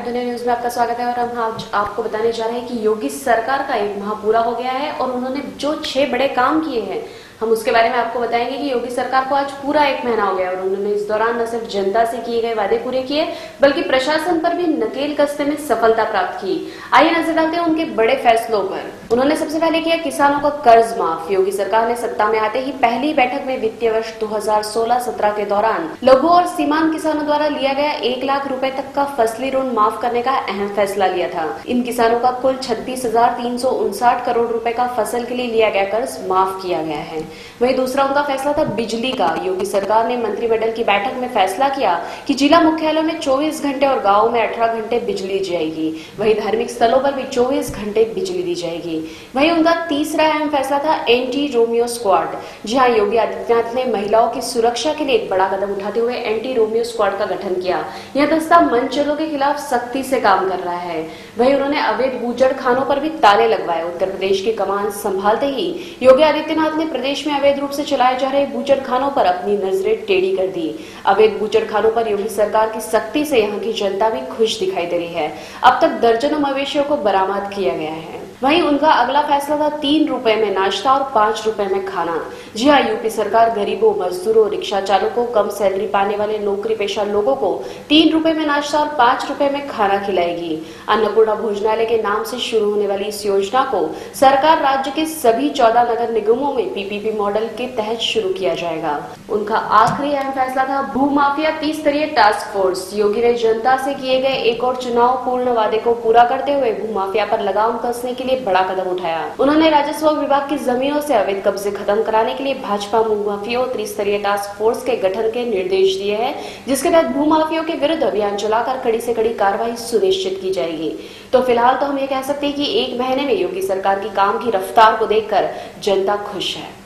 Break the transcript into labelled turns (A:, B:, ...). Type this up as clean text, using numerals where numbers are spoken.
A: दुनिया न्यूज में आपका स्वागत है और हम आज आपको बताने जा रहे हैं कि योगी सरकार का एक माह पूरा हो गया है और उन्होंने जो 6 बड़े काम किए हैं हम उसके बारे में आपको बताएंगे कि योगी सरकार को आज पूरा 1 महीना हो गया और उन्होंने इस दौरान न सिर्फ जनता से किए गए वादे पूरे किए बल्कि प्रशासन पर भी नकेल कसने में सफलता प्राप्त की। आइए नजर डालते हैं उनके बड़े फैसलों पर। उन्होंने सबसे पहले किया किसानों का कर्ज माफ। योगी सरकार ने सत्ता में आते ही पहली बैठक में वित्तीय वर्ष 2016-17 के दौरान लघु और सीमांत किसानों द्वारा लिया गया 1 लाख रुपए तक का फसली ऋण माफ करने का अहम फैसला लिया था। इन किसानों का कुल 36,359 करोड़ रुपए का फसल के लिए लिया गया कर्ज माफ किया गया है। वहीं दूसरा उनका फैसला था बिजली का। योगी सरकार ने मंत्रिमंडल की बैठक में फैसला किया कि जिला मुख्यालयों में 24 घंटे और गाँव में 18 घंटे बिजली दी जाएगी। वहीं धार्मिक स्थलों पर भी 24 घंटे बिजली दी जाएगी। वहीं उनका तीसरा अहम फैसला था एंटी रोमियो स्क्वाड। जी हाँ, योगी आदित्यनाथ ने महिलाओं की सुरक्षा के लिए एक बड़ा कदम उठाते हुए एंटी रोमियो स्क्वाड का गठन किया। यह दस्ता मनचलों के खिलाफ सख्ती से काम कर रहा है। वहीं उन्होंने अवैध बूचड़ खानों पर भी ताले लगवाए। उत्तर प्रदेश की कमान संभालते ही योगी आदित्यनाथ ने प्रदेश में अवैध रूप से चलाए जा रहे बूचड़ खानों पर अपनी नजरें टेढ़ी कर दी। अवैध बूचड़ खानों पर योगी सरकार की सख्ती से यहाँ की जनता भी खुश दिखाई दे रही है। अब तक दर्जनों मवेशियों को बरामद किया गया है। वहीं उनका अगला फैसला था 3 रुपए में नाश्ता और 5 रुपए में खाना। जी हाँ, यूपी सरकार गरीबों, मजदूरों, रिक्शा चालकों, कम सैलरी पाने वाले नौकरी पेशा लोगों को 3 रुपए में नाश्ता और 5 रुपए में खाना खिलाएगी। अन्नपूर्णा भोजनालय के नाम से शुरू होने वाली इस योजना को सरकार राज्य के सभी 14 नगर निगमों में पीपीपी मॉडल के तहत शुरू किया जाएगा। उनका आखिरी अहम फैसला था भूमाफिया 30 स्तरीय टास्क फोर्स। योगी ने जनता से किए गए एक और चुनाव पूर्ण वादे को पूरा करते हुए भूमाफिया पर लगाम कसने के लिए बड़ा कदम उठाया। उन्होंने राजस्व विभाग की जमीनों से अवैध कब्जे खत्म कराने के लिए भाजपा भूमाफियों त्रिस्तरीय टास्क फोर्स के गठन के निर्देश दिए हैं, जिसके तहत भूमाफियों के विरुद्ध अभियान चलाकर कड़ी से कड़ी कार्रवाई सुनिश्चित की जाएगी। तो फिलहाल तो हम ये कह सकते हैं कि 1 महीने में योगी सरकार की काम की रफ्तार को देखकर जनता खुश है।